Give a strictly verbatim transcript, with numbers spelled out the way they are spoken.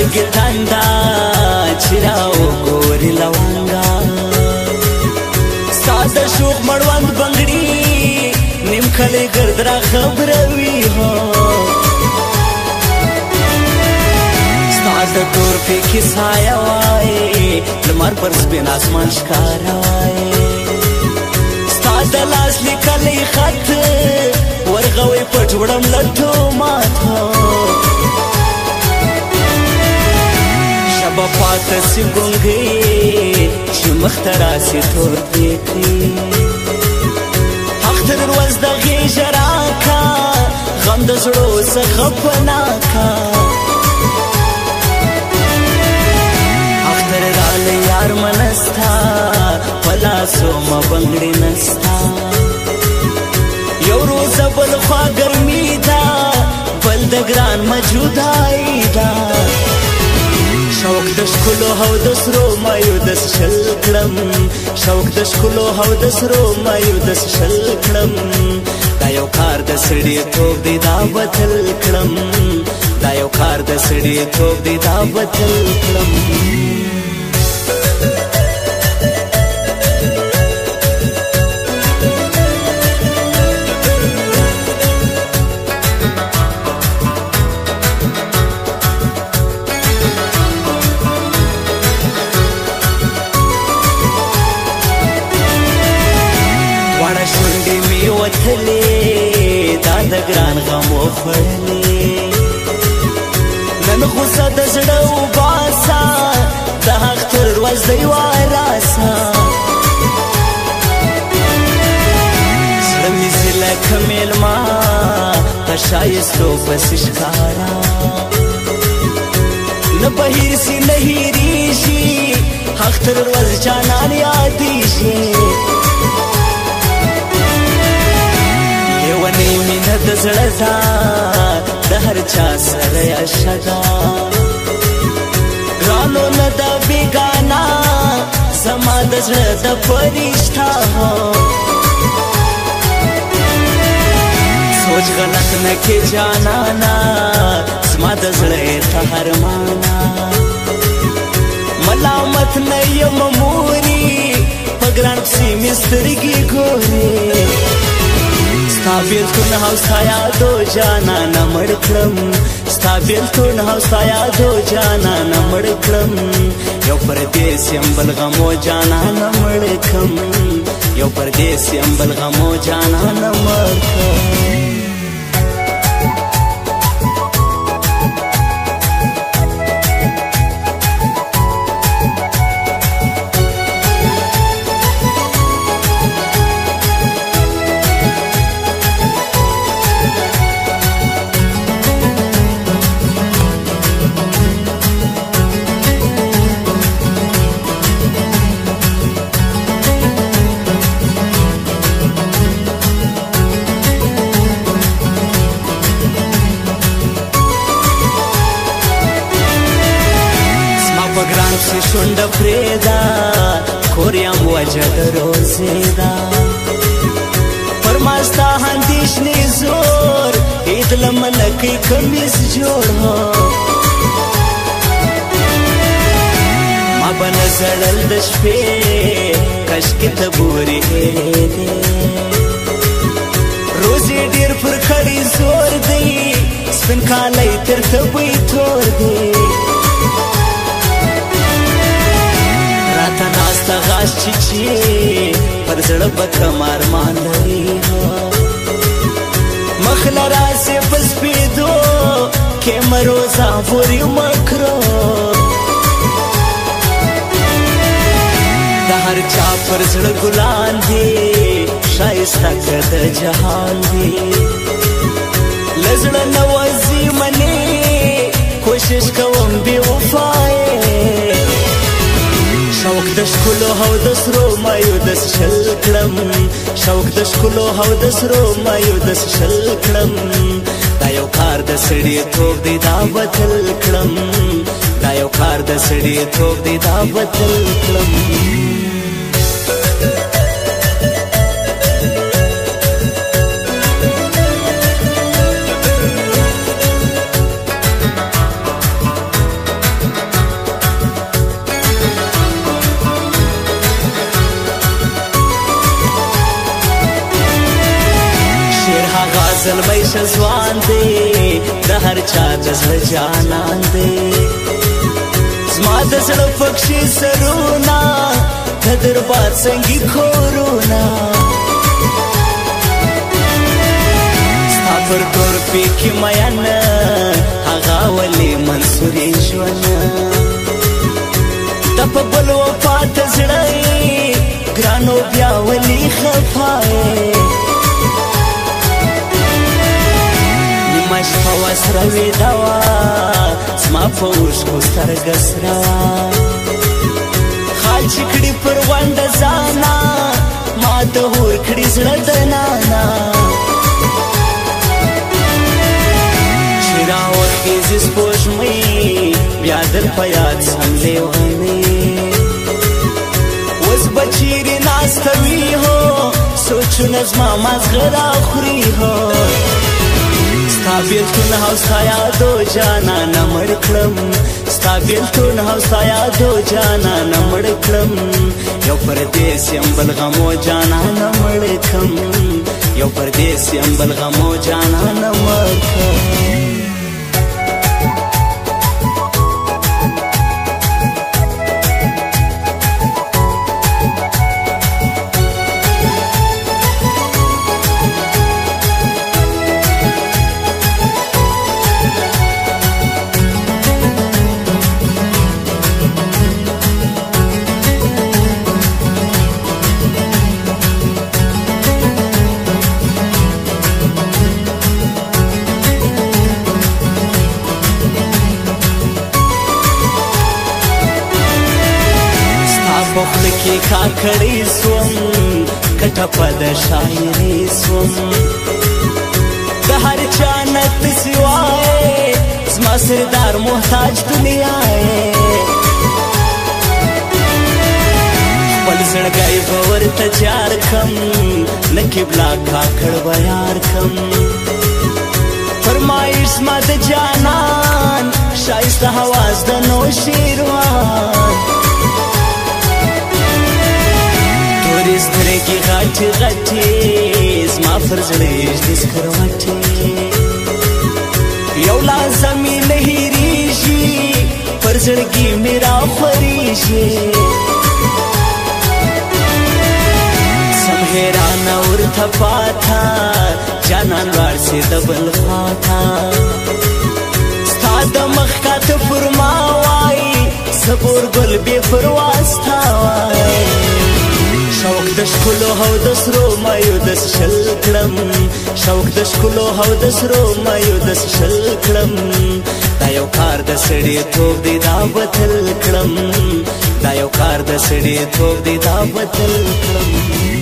زړګي تاندا چراو ګوري لونګا ساده شوق مړوند بنگړي نیم کله ګردرا خبروي هو ساده تور په کې سایه وای لمر پر سپین اسمان ښکارا وای ساده لاس لیکلې خط ورغوي پټوړم لټو ماته شبا پاته سی ګونګي چې مخترا سی تور پېکي حق تر ورځ د غېږ راکا غم د زړو څخه پناکا حق تر راله یار منستا پلاسو ما بنګړي نستا یو روز بل خوا ګرمي دا بل د ګران موجودای دا شوق د ښکلو او د سرو مایو دس شل کړم شوق د ښکلو او د سرو مایو دس شل کړم دا یو کار د سړي توب دی دا بدل کړم دا یو کار د سړي توب دی دا بدل کړم دا د ګران غم وخوړلې نن غوسه د زړه وباسه د حق تر ورځ دی واراسه زړه مې زه لکه مېلمه په ښایستو پسې ښکاره نه په هېر سي نه هېرېږي حق تر ورځ جانان یادېږي لیونی مینه د زړه ده د هر چا سره عشقه ده ګرانو نه ده بېګانه زما د زړه د فرشته سوچ غلط نه کې جانانا زما د زړه ته ارمانه ملامت نه یم مورې په ګران پسې مې سترګې ګورې ستا بیلتون او ستا یادو جانانه مړ کړم ستا بیلتون او ستا یادو جانانه مړ کړم یو پردیس یم بل غمو جانانه مړ کړم یو پردیس یم بل غمو جانانه مړ کړم سی شونډه پرېږده کور یم وجه د روزې ده پر ما ستا اندېښنې زور عید له ملکۍ کمیس جوړ ما به نه زړل د شپې کشکې ته بورې هېرېدې روزې ډېر پر کړي زور دی سپین کالی تر تبۍ تور دی راته ناسته غاښ چیچي پر زړه به کم ارمان لري مخ له راسې په سپېدو کې مه روزه پورې مه کړو د هر چا پر زړه ګلان دي ښایسته که د جهان دي له زړه نه وځي منې کوشش کوم بې وفایې شوق د ښکلو او د سرو مایو دس شل کړم شوق د ښکلو او د سرو مایو دس شل کړم دا یو کار د سړي توب دی دا بدل کړم دا یو کار د سړي توب دی دا بدل کړم زلمی شزوان دی د هر چا د زړه جانان دی زما د زړه پکښې سرونه د دربار سنګي کورونه ستا پر تور پیکې میینه هغه ولې منصورې ژونده د په بل وفا ته زړه یې ګرانو بیا ولې خفا یې نیمه شپه وه سره ویده وه زما په اوښکو سترګه سره وه خال چې کړي پر غونډه ځانه ما ته هور کړي زړه د نانا چې راوخېږي سپوږمۍ بیا در په یاد سم لیونۍ اوس به چیرې ناسته وي هو سوچونه زما مازغه راخوري هو ستا بېلتون او ستا یادو جانانه مړ کړم ستا بېلتون او ستا یادو جانانه مړ کړم یو پردیس یم بل غمو جانانه مړ کړم یو پردیس یم بل غمو جانانه مړ کړم بخل کې کاکړې سوم کټه په د شاعري سوم د هر چا نه ته سوا یې زما سردار محتاج دنیا یې خپل زړګی به ورته جار کړم نه قبله کاکړ به یار کړم فرمایش زما د جانان ښایسته حواس د نوشیروان سترګې غټې غټې زما پر زړه ږدي سکروټې یو لازمي نه هېرېږي پر زړګي مې راخورېږي سم حیرانه ورته پاته جانان لاړ سي د بل خواته ستا د مخ کاته پر ما وایي صبور ګل بې پروا ستا وایي شوق د ښکلو او د سرو مایو دس شل کړم شوق د ښکلو او د سرو مایو دس شل کړم دا یو کار د سړیتوب دی دا بدل کړم دا یو کار د سړیتوب دی دا بدل کړم